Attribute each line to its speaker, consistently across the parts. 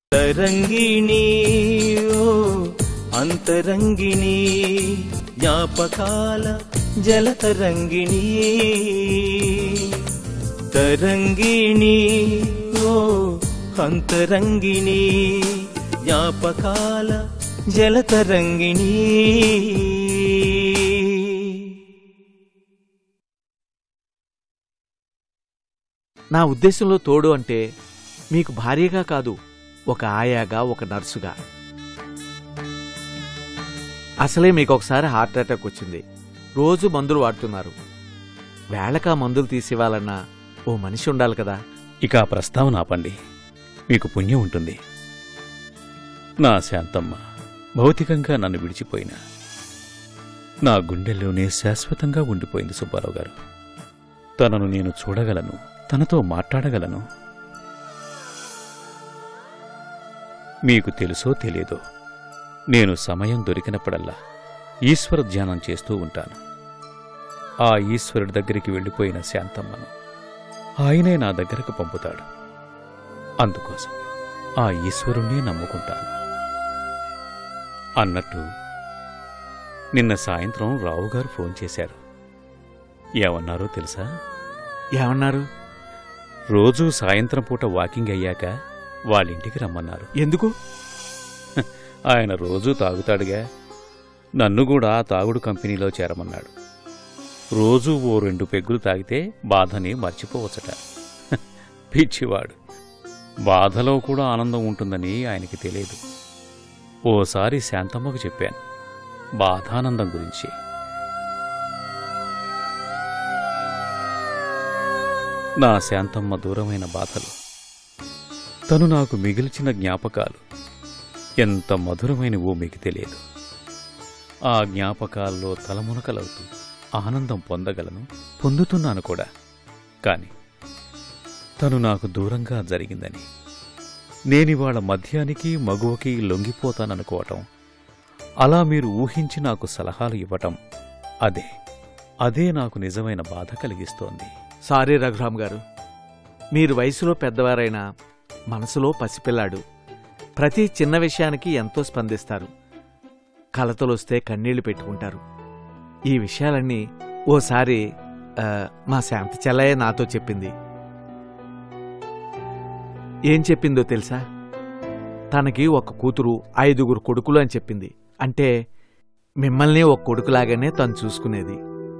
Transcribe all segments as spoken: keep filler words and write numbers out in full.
Speaker 1: తరంగిణి ఓ అంతరంగిణి జ్ఞాపకాల జలతరంగిణి తరంగిణి ఓ అంతరంగిణి జ్ఞాపకాల జలతరంగిణి.
Speaker 2: నా ఉద్దేశంలో తోడు అంటే మీకు భార్యగా కాదు, ఒక ఆయాగా, ఒక నర్సుగా. అసలే మీకు ఒకసారి హార్ట్ అటాక్ వచ్చింది, రోజు మందులు వాడుతున్నారు. వేళకా మందులు తీసివ్వాలన్నా ఓ మనిషి ఉండాలి కదా.
Speaker 3: ఇక ఆ ప్రస్తావన ఆపండి, మీకు పుణ్యం ఉంటుంది. నా శాంతమ్మ భౌతికంగా నన్ను విడిచిపోయినా నా గుండెల్లోనే శాశ్వతంగా ఉండిపోయింది సుబ్బారావు గారు. తనను నేను చూడగలను, తనతో మాట్లాడగలను. మీకు తెలుసో తెలియదో, నేను సమయం దొరికినప్పుడల్లా ఈశ్వర ధ్యానం చేస్తూ ఉంటాను. ఆ ఈశ్వరుడి దగ్గరికి వెళ్ళిపోయిన శాంతమ్మను ఆయనే నా దగ్గరకు పంపుతాడు. అందుకోసం ఆ ఈశ్వరుణ్ణే నమ్ముకుంటాను. అన్నట్టు నిన్న సాయంత్రం రావుగారు ఫోన్ చేశారు. ఏమన్నారో తెలుసా?
Speaker 2: ఏమన్నారు?
Speaker 3: రోజూ సాయంత్రం పూట వాకింగ్ అయ్యాక వాళ్ళింటికి రమ్మన్నారు.
Speaker 2: ఎందుకు?
Speaker 3: ఆయన రోజూ తాగుతాడుగా, నన్ను కూడా తాగుడు కంపెనీలో చేరమన్నాడు. రోజూ ఓ రెండు పెగ్గులు తాగితే బాధని మర్చిపోవచ్చట. పిచ్చివాడు. బాధలో కూడా ఆనందం ఉంటుందని ఆయనకి తెలియదు. ఓసారి శాంతమ్మకు చెప్పాను బాధానందం గురించి. నా శాంతమ్మ దూరమైన బాధలు, తను నాకు మిగిల్చిన జ్ఞాపకాలు ఎంత మధురమైనవో మీకు తెలియదు. ఆ జ్ఞాపకాల్లో తలమునకలవుతూ ఆనందం పొందగలను, పొందుతున్నాను కూడా. కాని తను నాకు దూరంగా జరిగిందని నేనివాళ మధ్యానికి మగువకి లొంగిపోతాననుకోవటం, అలా మీరు ఊహించి నాకు సలహాలు ఇవ్వటం, అదే అదే నాకు నిజమైన బాధ కలిగిస్తోంది.
Speaker 2: సారీ రఘురామ్ గారు, మీరు వయసులో పెద్దవారైనా మనసులో పసిపిల్లాడు. ప్రతి చిన్న విషయానికి ఎంతో స్పందిస్తారు. కలతలొస్తే కన్నీళ్లు పెట్టుకుంటారు. ఈ విషయాలన్నీ ఓసారి మా శాంతి చెల్లయ్య నాతో చెప్పింది. ఏం చెప్పిందో తెలుసా? తనకి ఒక కూతురు, ఐదుగురు కొడుకులు అని చెప్పింది. అంటే మిమ్మల్ని ఒక కొడుకులాగానే తను చూసుకునేది.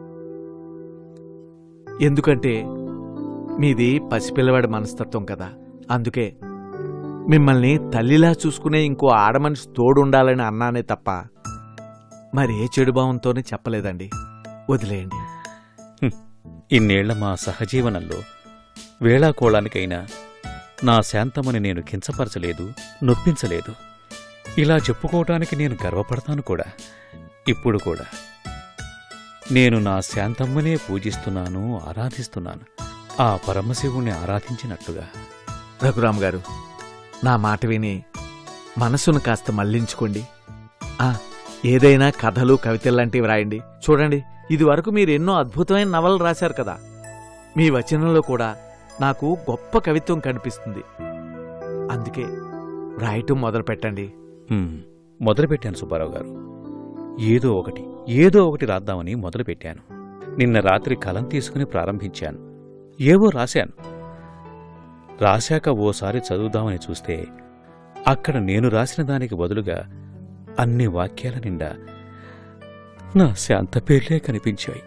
Speaker 2: ఎందుకంటే మీది పసిపిల్లవాడి మనస్తత్వం కదా. అందుకే మిమ్మల్ని తల్లిలా చూసుకునే ఇంకో ఆడమనిషి తోడుండాలని అన్నానే తప్ప మరి ఏ చెడు భావంతోనే చెప్పలేదండి. వదిలేయండి.
Speaker 3: ఇన్నేళ్ల మా సహజీవనంలో వేళాకోళానికైనా నా శాంతమ్మని నేను కించపరచలేదు, నొప్పించలేదు. ఇలా చెప్పుకోవటానికి నేను గర్వపడతాను కూడా. ఇప్పుడు కూడా నేను నా శాంతమ్మనే పూజిస్తున్నాను, ఆరాధిస్తున్నాను, ఆ పరమశివుణ్ణి ఆరాధించినట్టుగా.
Speaker 2: రఘురామ్ గారు, నా మాట విని మనసును కాస్త మళ్లించుకోండి. ఆ ఏదైనా కథలు, కవితల్లాంటివి రాయండి. చూడండి, ఇదివరకు మీరు ఎన్నో అద్భుతమైన నవలలు రాశారు కదా. మీ వచనంలో కూడా నాకు గొప్ప కవిత్వం కనిపిస్తుంది. అందుకే రాయటం మొదలు పెట్టండి.
Speaker 3: మొదలుపెట్టాను సుబ్బారావు గారు. ఏదో ఒకటి ఏదో ఒకటి రాద్దామని మొదలుపెట్టాను. నిన్న రాత్రి కలం తీసుకుని ప్రారంభించాను. ఏవో రాశాను. రాశాక ఓసారి చదువుదామని చూస్తే అక్కడ నేను రాసిన దానికి బదులుగా అన్ని వాక్యాల నిండా నా శాంత పేర్లే కనిపించాయి.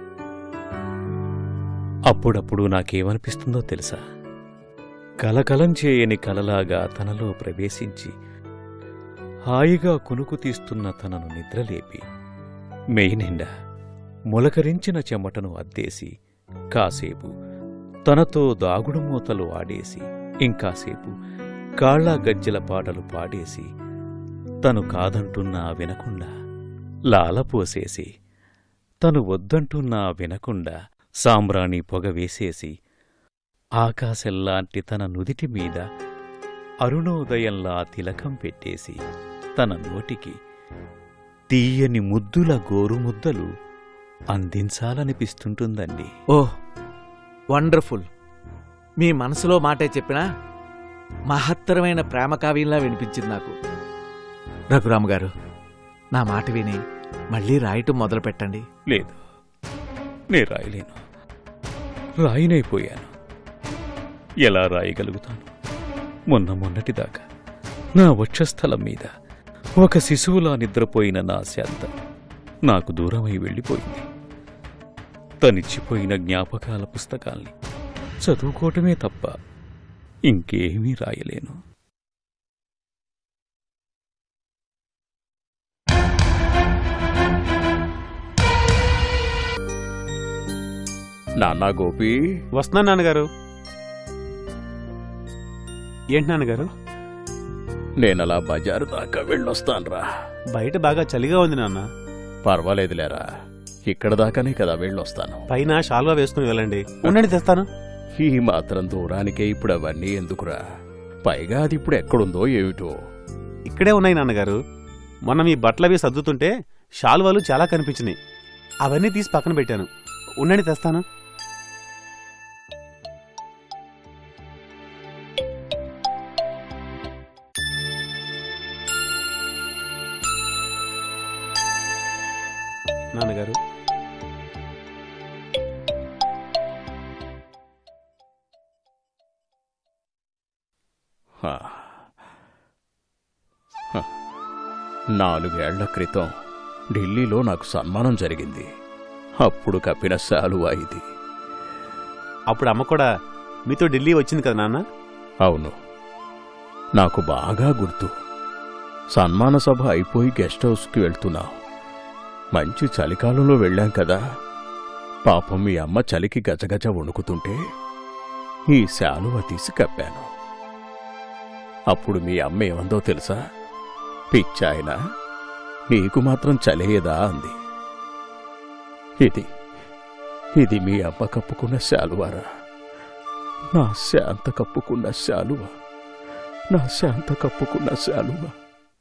Speaker 3: అప్పుడప్పుడు నాకేమనిపిస్తుందో తెలుసా? కలకలం చేయని కలలాగా తనలో ప్రవేశించి హాయిగా కునుకు తీస్తున్న తనను నిద్రలేపి మెయి నిండా మొలకరించిన చెమటను అద్దేసి కాసేపు తనతో దాగుడు మూతలు ఆడేసి ఇంకాసేపు కాళ్లా గజ్జెల పాటలు పాడేసి తను కాదంటున్నా వినకుండా లాలపోసేసి తను వద్దంటున్నా వినకుండా సాంబ్రాణి పొగ వేసేసి ఆకాశంలాంటి తన నుదిటి మీద అరుణోదయంలా తిలకం పెట్టేసి తన నోటికి తీయని ముద్దుల గోరుముద్దలు అందించాలనిపిస్తుంటుందండి.
Speaker 2: ఓహ్, వండర్ఫుల్. మీ మనసులో మాటే చెప్పినా మహత్తరమైన ప్రేమ కావ్యంలా వినిపించింది నాకు. రఘురామ్ గారు, నా మాట విని మళ్ళీ రాయటం మొదలు పెట్టండి.
Speaker 3: లేదు, నే రాయలేను. రాయినైపోయాను. ఎలా రాయగలుగుతాను? మొన్న మొన్నటిదాకా నా వక్షస్థలం మీద ఒక శిశువులా నిద్రపోయిన నా శాంత నాకు దూరమై వెళ్ళిపోయింది. తనిచ్చిపోయిన జ్ఞాపకాల పుస్తకాల్ని చదువుకోవటమే తప్ప ఇంకేమీ రాయలేను. నాన్నా గోపి.
Speaker 4: వస్తున్నా నాన్నగారు. ఏంటి నాన్నగారు?
Speaker 3: నేనలా బజారు దాకా వెళ్ళొస్తాన్రా.
Speaker 4: బయట బాగా చలిగా ఉంది నాన్న.
Speaker 3: పర్వాలేదులేరా, ఇక్కడ దాకానే కదా వెళ్ళొస్తాను.
Speaker 4: పైన షాల్వా వేసుకుని వెళ్ళండి. ఉండండి, తెస్తాను.
Speaker 3: ఈ మాత్రం దూరానికే ఇప్పుడు అవన్నీ ఎందుకురా? పైగా అది ఇప్పుడు ఎక్కడుందో ఏమిటో.
Speaker 4: ఇక్కడే ఉన్నాయి నాన్నగారు. మొన్న మీ బట్టలవి సర్దుతుంటే షాల్వాలు చాలా కనిపించినాయి. అవన్నీ తీసి పక్కన పెట్టాను. ఉండండి, తెస్తాను. నాన్నగారు,
Speaker 3: నాలుగేళ్ల క్రితం ఢిల్లీలో నాకు సన్మానం జరిగింది. అప్పుడు కప్పిన శాలువా ఇది.
Speaker 4: అప్పుడు అమ్మ కూడా మీతో ఢిల్లీ వచ్చింది కదా నాన్న?
Speaker 3: అవును, నాకు బాగా గుర్తు. సన్మాన సభ అయిపోయి గెస్ట్ హౌస్కి వెళ్తున్నాం. మంచి చలికాలంలో వెళ్ళాం కదా. పాపం మీ అమ్మ చలికి గజగజ వణుకుతుంటే ఈ శాలువా తీసి కప్పాను. అప్పుడు మీ అమ్మ ఏమందో తెలుసా? పిచ్చాయనా, నీకు మాత్రం చలేయదా అంది. ఇది ఇది మీ అమ్మ కప్పుకున్న శాలువారా? నా శాంత కప్పుకున్న శాలువా, నా శాంత కప్పుకున్న శాలువా.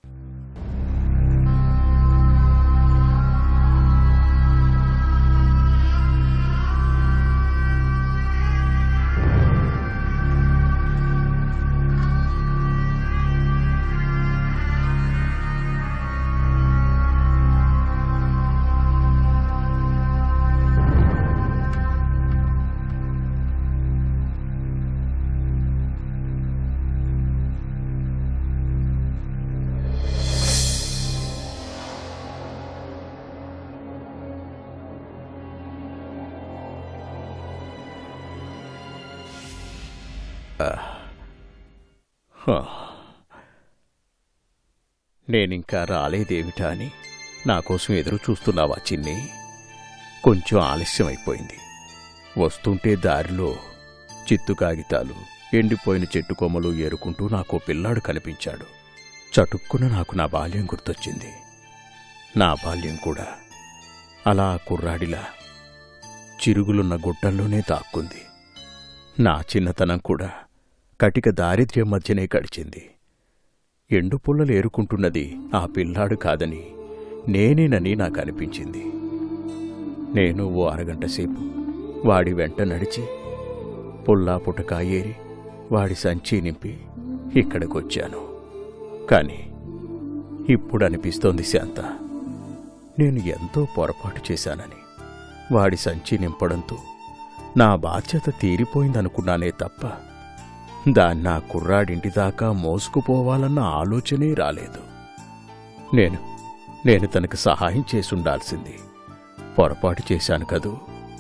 Speaker 3: నేనింకా రాలేదేమిటా అని నాకోసం ఎదురు చూస్తున్నావా చిన్ని? కొంచెం ఆలస్యమైపోయింది. వస్తుంటే దారిలో చిత్తు కాగితాలు, ఎండిపోయిన చెట్టు కొమ్మలు ఏరుకుంటూ నాకో పిల్లాడు కనిపించాడు. చటుక్కున నాకు నా బాల్యం గుర్తొచ్చింది. నా బాల్యం కూడా అలా కుర్రాడిలా చిరుగులున్న గుట్టల్లోనే దాక్కుంది. నా చిన్నతనం కూడా కటిక దారిద్ర్యం మధ్యనే గడిచింది. ఎండు పుల్లలు ఏరుకుంటున్నది ఆ పిల్లాడు కాదని నేనేనని నాకు అనిపించింది. నేను ఓ అరగంట సేపు వాడి వెంట నడిచి పుల్లా పుటకా ఏరి వాడి సంచి నింపి ఇక్కడికొచ్చాను. కాని ఇప్పుడు అనిపిస్తోంది శాంత, నేను ఎంతో పొరపాటు చేశానని. వాడి సంచి నింపడంతో నా బాధ్యత తీరిపోయిందనుకున్నానే తప్ప దాన్ని ఆ కుర్రాడింటి దాకా మోసుకుపోవాలన్న ఆలోచనే రాలేదు. నేను నేను తనకు సహాయం చేసుండాల్సింది. పొరపాటు చేశాను కదూ.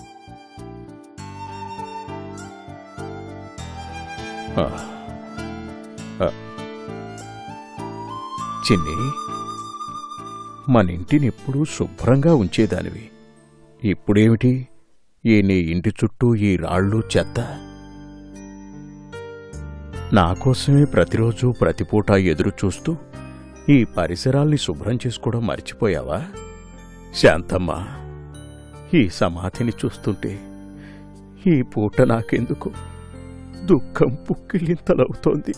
Speaker 3: చిన్ని, మనింటినెప్పుడూ శుభ్రంగా ఉంచేదానివి. ఇప్పుడేమిటి ఈ నీ ఇంటి చుట్టూ ఈ రాళ్ళు చెత్త? నాకోసమే ప్రతిరోజు ప్రతిపూట ఎదురుచూస్తూ ఈ పరిసరాల్ని శుభ్రం చేసుకోవడం మర్చిపోయావా? శాంతమ్మ, ఈ సమాధిని చూస్తుంటే ఈ పూట నాకెందుకు దుఃఖం పుక్కిలింతలవుతోంది.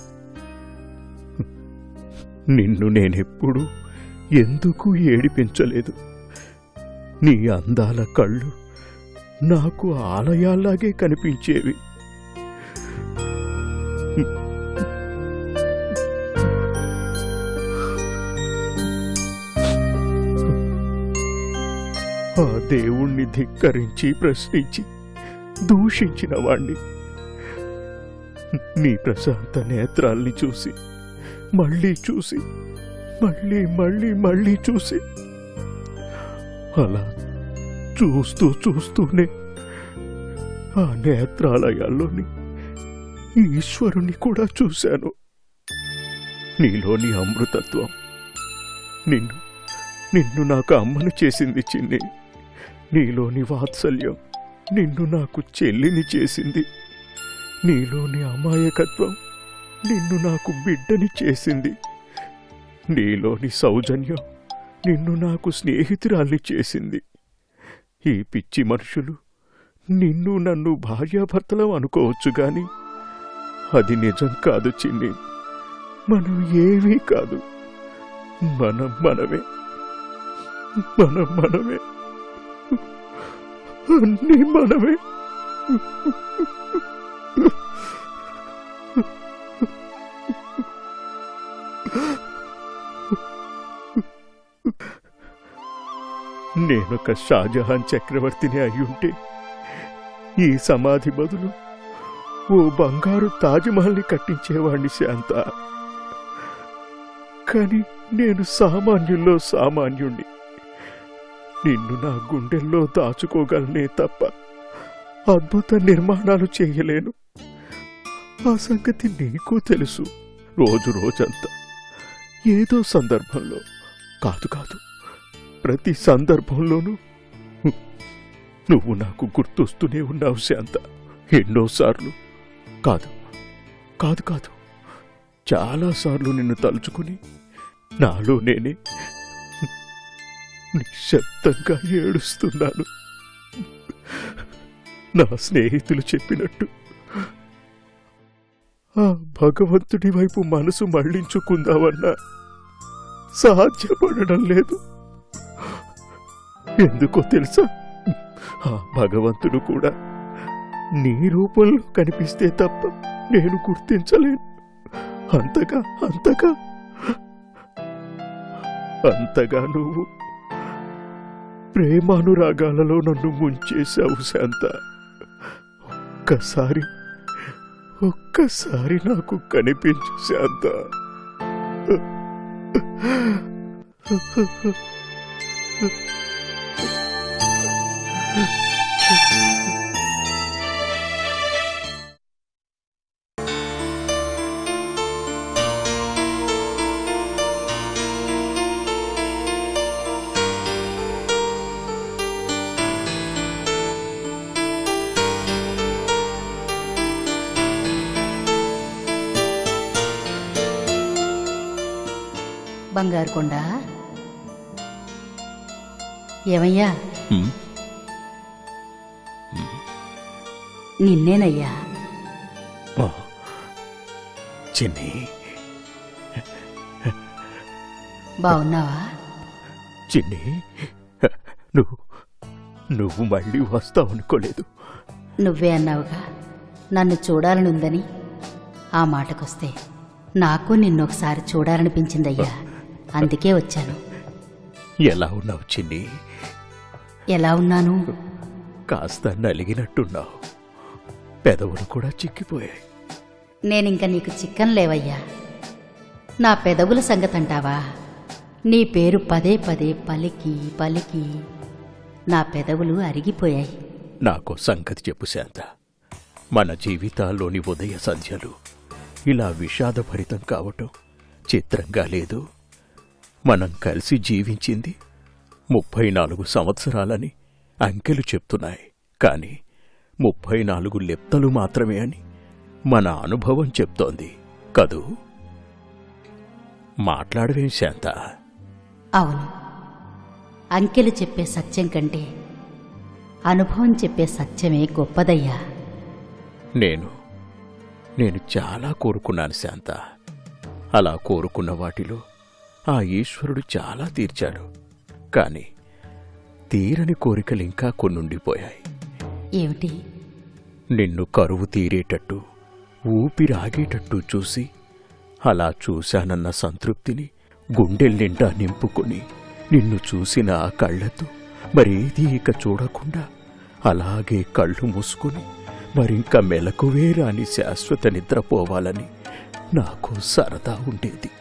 Speaker 3: నిన్ను నేనెప్పుడూ ఎందుకు ఏడిపించలేదు. నీ అందాల కళ్ళు నాకు ఆలయాల్లాగే కనిపించేవి.
Speaker 5: ఆ దేవుణ్ణి ధిక్కరించి ప్రశ్నించి దూషించిన వాణ్ణి నీ ప్రశాంత నేత్రాల్ని చూసి మళ్ళీ చూసి మళ్ళీ మళ్ళీ మళ్ళీ చూసి అలా చూస్తూ చూస్తూనే ఆ నేత్రాలయాల్లోని ఈశ్వరుని కూడా చూశాను. నీలోని అమృతత్వం నిన్ను నిన్ను నాకు అమ్మను చేసింది చిన్ని. నీలోని వాత్సల్యం నిన్ను నాకు చెల్లిని చేసింది. నీలోని అమాయకత్వం నిన్ను నాకు బిడ్డని చేసింది. నీలోని సౌజన్యం నిన్ను నాకు స్నేహితురాల్ని చేసింది. ఈ పిచ్చి మనుషులు నిన్ను నన్ను భార్యాభర్తలం అనుకోవచ్చు గాని అది నిజం కాదు చిన్ని. మనం ఏమీ కాదు. మనం మనమే మనం మనమే అన్నీ మనమే. నేనొక షాజహాన్ చక్రవర్తిని అయ్యుంటే ఈ సమాధి బదులు ఓ బంగారు తాజ్మహల్ని కట్టించేవాణ్ణి శాంత. కాని నేను సామాన్యుల్లో సామాన్యుణ్ణి. నిన్ను నా గుండెల్లో దాచుకోగలనే తప్ప అద్భుత నిర్మాణాలు చేయలేను. ఆ సంగతి నీకు తెలుసు. రోజు రోజంతా ఏదో సందర్భంలో, కాదు కాదు ప్రతి సందర్భంలోనూ నువ్వు నాకు గుర్తొస్తూనే ఉన్నావు శాంత. ఎన్నోసార్లు, కాదు కాదు కాదు చాలాసార్లు నిన్ను తలుచుకుని నాలో నేనే నిశ్శబ్దంగా ఏడుస్తున్నాను. నా స్నేహితులు చెప్పినట్టు ఆ భగవంతుడి వైపు మనసు మళ్లించుకుందామన్నా సాధ్యపడడం లేదు. ఎందుకో తెలుసా? ఆ భగవంతుడు కూడా నీ రూపంలో కనిపిస్తే తప్ప నేను గుర్తించలేను. అంతగా అంతగా అంతగా నువ్వు ప్రేమానురాగాలలో నన్ను ముంచేశావు శాంత. ఒక్కసారి ఒక్కసారి నాకు కనిపించు శాంత.
Speaker 6: బంగారు కొండ, ఏమయ్యా? నిన్నేనయ్యా.
Speaker 5: చిన్ని,
Speaker 6: బావున్నావా?
Speaker 5: చిన్ని, నువ్వు నువ్వు మళ్ళీ వస్తావనుకోలేదు.
Speaker 6: నువ్వే అన్నావుగా నన్ను చూడాలనుందని. ఆ మాటకొస్తే నాకు నిన్నొకసారి చూడాలనిపించిందయ్యా. అందుకే వచ్చాను.
Speaker 5: ఎలా ఉన్నావు చిన్ని?
Speaker 6: ఎలా ఉన్నాను?
Speaker 5: కాస్త నలిగినట్టున్నావు. పెదవులు కూడా చిక్కిపోయాయి.
Speaker 6: నేనింక నీకు చిక్కన్ లేవయ్యా. నా పెదవుల సంగతంటావా? నీ పేరు పదే పదే పలికి పలికి నా పెదవులు అరిగిపోయాయి.
Speaker 5: నాకో సంగతి చెప్పు శాంత. మన జీవితాల్లోని ఉదయ సంధ్యలు ఇలా విషాదభరితం కావటం చిత్రంగా లేదు. మనం కలిసి జీవించింది ముప్పై నాలుగు సంవత్సరాలని అంకెలు చెప్తున్నాయి. కాని ముప్పై నాలుగు లెప్తలు మాత్రమే అని మన అనుభవం చెప్తోంది కదూ. మాట్లాడవేం శాంత?
Speaker 6: అవును, అంకెలు చెప్పే సత్యం కంటే అనుభవం చెప్పే సత్యమే గొప్పదయ్యా.
Speaker 5: నేను నేను చాలా కోరుకున్నాను శాంత. అలా కోరుకున్న వాటిలో ఆ ఈశ్వరుడు చాలా తీర్చాడు. కాని తీరని కోరికలింకా కొన్నుండిపోయాయి.
Speaker 6: ఏమిటి?
Speaker 5: నిన్ను కరువు తీరేటట్టు, ఊపిరాగేటట్టు చూసి అలా చూశానన్న సంతృప్తిని గుండెల్నిండా నింపుకుని నిన్ను చూసిన ఆ కళ్లతో మరేది ఇక చూడకుండా అలాగే కళ్ళు మూసుకుని మరింక మెలకువే రాని శాశ్వత నిద్రపోవాలని నాకు సరదా ఉండేది.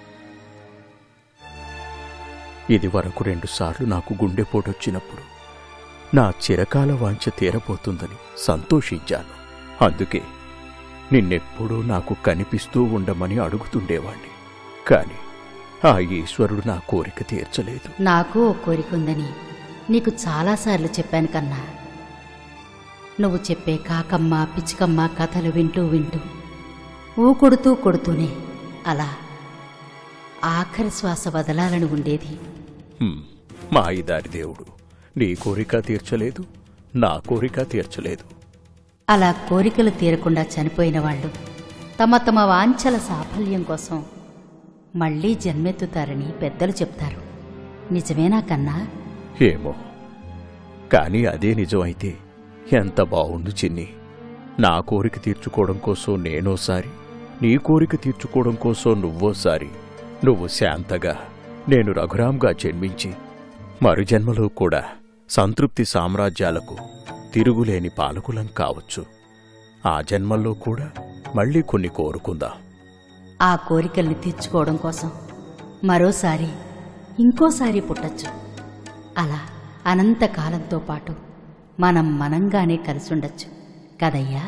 Speaker 5: ఇది వరకు రెండుసార్లు నాకు గుండెపోటొచ్చినప్పుడు నా చిరకాల వాంఛ తీరబోతుందని సంతోషించాను. అందుకే నిన్నెప్పుడూ నాకు కనిపిస్తూ ఉండమని అడుగుతుండేవాణ్ణి. కాని ఆ ఈశ్వరుడు నా కోరిక తీర్చలేదు.
Speaker 6: నాకు ఓ కోరిక ఉందని నీకు చాలాసార్లు చెప్పాను కన్నా. నువ్వు చెప్పే కాకమ్మ పిచ్చికమ్మ కథలు వింటూ వింటూ ఊ కొడుతూ కొడుతూనే అలా ఆఖరి శ్వాస వదలాలని ఉండేది.
Speaker 5: హ్మ్, మాయిదారి దేవుడు నీ కోరిక తీర్చలేదు, నా కోరిక తీర్చలేదు.
Speaker 6: అలా కోరికలు తీరకుండా చనిపోయిన వాళ్ళు తమ తమ వాంఛల సాఫల్యం కోసం మళ్లీ జన్మెత్తుతారని పెద్దలు చెప్తారు. నిజమేనా కన్నా?
Speaker 5: ఏమో, కాని అదే నిజమైతే ఎంత బావుండు చిన్ని. నా కోరిక తీర్చుకోవడం కోసం నేనోసారి, నీ కోరిక తీర్చుకోవడం కోసం నువ్వోసారి, నువ్వు శాంతగా, నేను రఘురాంగా జన్మించి మరుజన్మలో కూడా సంతృప్తి సామ్రాజ్యాలకు తిరుగులేని పాలకులం కావచ్చు. ఆ జన్మల్లో కూడా మళ్ళీ కొన్ని కోరుకుందాం.
Speaker 6: ఆ కోరికల్ని తీర్చుకోవడం కోసం మరోసారి ఇంకోసారి పుట్టచ్చు. అలా అనంతకాలంతో పాటు మనం మనంగానే కలిసుండొచ్చు కదయ్యా.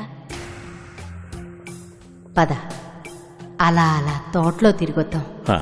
Speaker 6: పద, అలా అలా తోటలో తిరిగొద్దాం.
Speaker 5: ఆ,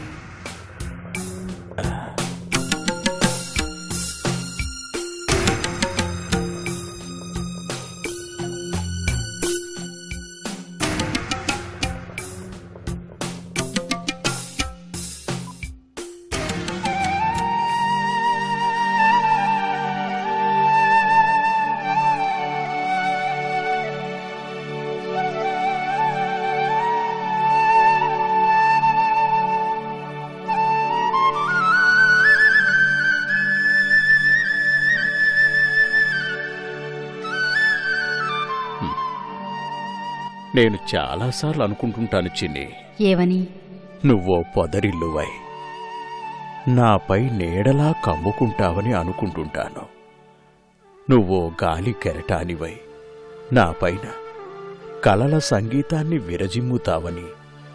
Speaker 5: నేను చాలాసార్లు అనుకుంటుంటాను చిన్ని,
Speaker 6: ఏవని?
Speaker 5: నువ్వో పొదరిల్లువై నాపై నీడలా కమ్ముకుంటావని అనుకుంటుంటాను. నువ్వో గాలి కెరటానివై నాపైన కలల సంగీతాన్ని విరజిమ్ముతావని,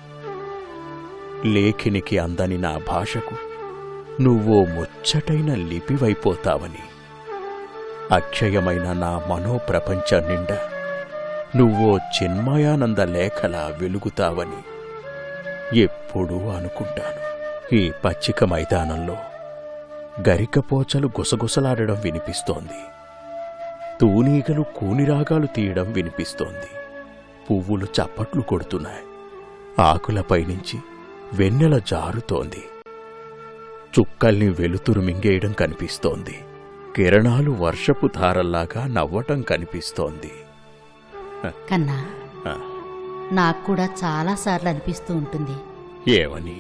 Speaker 5: లేఖినికి అందని నా భాషకు నువ్వో ముచ్చటైన లిపివైపోతావని, అక్షయమైన నా మనోప్రపంచం నిండా నువ్వో చిన్మయానంద లేఖలా వెలుగుతావని ఎప్పుడూ అనుకుంటాను. ఈ పచ్చిక మైదానంలో గరికపోచలు గుసగుసలాడడం వినిపిస్తోంది. తూనీగలు కూనిరాగాలు తీయడం వినిపిస్తోంది. పువ్వులు చప్పట్లు కొడుతున్నాయి. ఆకులపైనుంచి వెన్నెల జారుతోంది. చుక్కల్ని వెలుతురు మింగేయడం కనిపిస్తోంది. కిరణాలు వర్షపు ధారల్లాగా నవ్వటం కనిపిస్తోంది.
Speaker 6: కన్నా, నాకు కూడా చాలాసార్లు అనిపిస్తూ ఉంటుంది.
Speaker 5: ఏమని?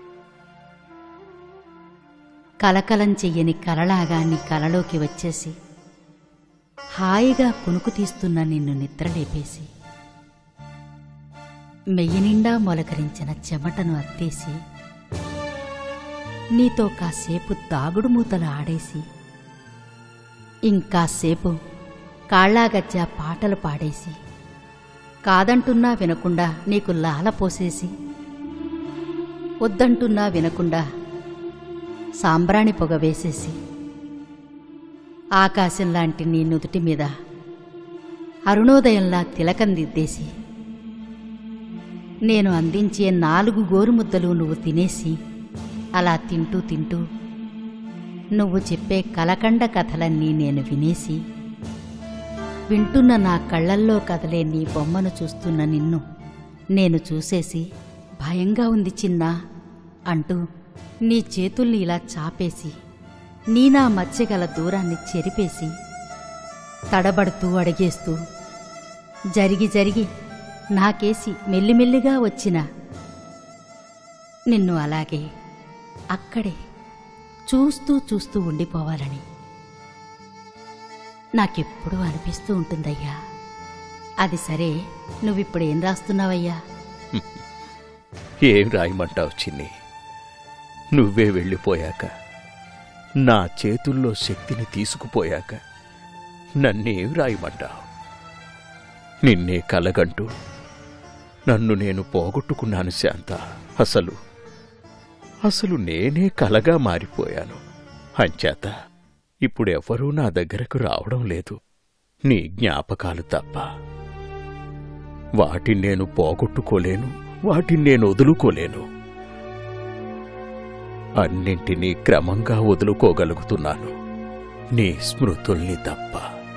Speaker 6: కలకలం చెయ్యని కలలాగా నీ కలలోకి వచ్చేసి హాయిగా కునుకు తీస్తున్న నిన్ను నిద్రలేపేసి, మెయ్యి నిండా మొలకరించిన చెమటను అత్తేసి, నీతో కాసేపు దాగుడు మూతలు ఆడేసి, ఇంకాసేపు కాళ్లాగజ్జా పాటలు పాడేసి, కాదంటున్నా వినకుండా నీకు లాల పోసేసి, వద్దంటున్నా వినకుండా సాంబ్రాణి పొగ వేసేసి, ఆకాశంలాంటి నీ నుదుటి మీద అరుణోదయంలా తిలకం దిద్దేసి, నేను అందించే నాలుగు గోరుముద్దలు నువ్వు తినేసి, అలా తింటూ తింటూ నువ్వు చెప్పే కలకండ కథలన్నీ నేను వినేసి, వింటున్న నా కళ్లల్లో కదలే నీ బొమ్మను చూస్తున్న నిన్ను నేను చూసేసి, భయంగా ఉంది చిన్నా అంటూ నీ చేతుల్ని ఇలా చాపేసి, నీ నా మధ్య గల దూరాన్ని చెరిపేసి, తడబడుతూ అడిగేస్తూ జరిగి జరిగి నాకేసి మెల్లిమెల్లిగా వచ్చిన నిన్ను అలాగే అక్కడే చూస్తూ చూస్తూ ఉండిపోవాలని నాకెప్పుడూ అనిపిస్తూ ఉంటుందయ్యా. అది సరే, నువ్విప్పుడేం రాస్తున్నావయ్యా?
Speaker 5: ఏం రాయమంటావు చిన్ని? నువ్వే వెళ్ళిపోయాక నా చేతుల్లో శక్తిని తీసుకుపోయాక నన్నేం రాయమంటావు? నిన్నే కలగంటూ నన్ను నేను పోగొట్టుకున్నాను శాంత. అసలు అసలు నేనే కలగా మారిపోయాను. అంచేత ఇప్పుడెవ్వరూ నా దగ్గరకు రావడం లేదు, నీ జ్ఞాపకాలు తప్ప. వాటిని నేను పోగొట్టుకోలేను, వాటిని నేను వదులుకోలేను. అన్నింటినీ క్రమంగా వదులుకోగలుగుతున్నాను, నీ స్మృతుల్ని తప్ప.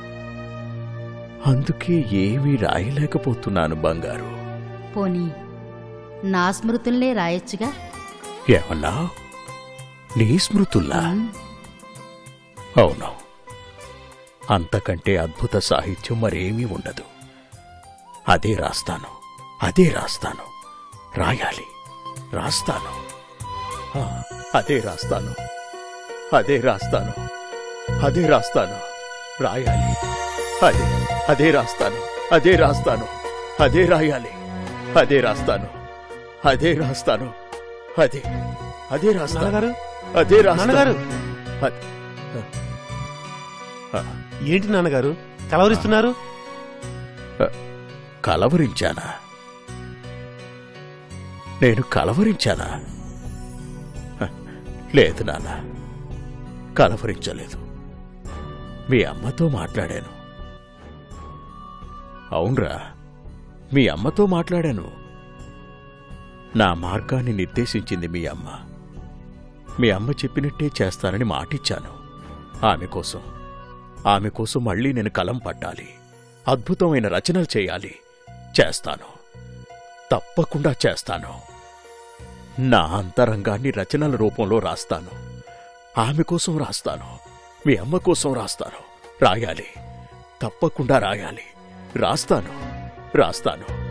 Speaker 5: అందుకే ఏమీ రాయలేకపోతున్నాను బంగారు.
Speaker 6: పోనీ నా స్మృతుల్నే రాయొచ్చుగా?
Speaker 5: ఏమన్నా? నీ స్మృతుల్లా? అవును, అంతకంటే అద్భుత సాహిత్యం మరేమీ ఉండదు. అదే రాస్తాను, అదే రాస్తాను. రాయాలి, రాస్తాను. ఆ, అదే రాస్తాను, అదే రాస్తాను, అదే రాస్తాను. రాయాలి, అదే అదే రాస్తాను, అదే రాస్తాను, అదే రాయాలి, అదే రాస్తాను, అదే రాస్తాను, అదే అదే రాస్తాను,
Speaker 4: నాన్నగారు,
Speaker 5: అదే రాస్తాను.
Speaker 4: నాన్నగారు,
Speaker 5: అదే. ఆ,
Speaker 4: ఏంటి నాన్నగారు కలవరిస్తున్నారు?
Speaker 5: కలవరించానా? నేను కలవరించానా? హ, లేదు నాన్న, కలవరించలేదు. మీ అమ్మతో మాట్లాడాను. అవునరా, మీ అమ్మతో మాట్లాడాను. నా మార్గాన్ని నిర్దేశించింది మీ అమ్మ. మీ అమ్మ చెప్పినట్టే చేస్తానని మాటిచ్చాను. ఆమె కోసం ఆమె కోసం మళ్ళీ నేను కలం పట్టాలి, అద్భుతమైన రచనలు చేయాలి. చేస్తాను, తప్పకుండా చేస్తాను. నా అంతరంగాన్ని రచనల రూపంలో రాస్తాను. ఆమె కోసం రాస్తాను, మీ అమ్మ కోసం రాస్తాను. రాయాలి, తప్పకుండా రాయాలి. రాస్తాను, రాస్తాను.